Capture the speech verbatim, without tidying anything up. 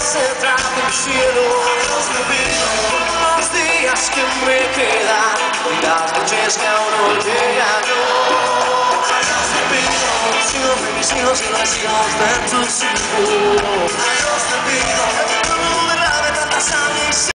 se trata del cielo. Dios te pido los días que me quedan y las noches que aún no llegan yo. Dios te pido los hijos de mis hijos y los hijos de tus hijos. Dios te pido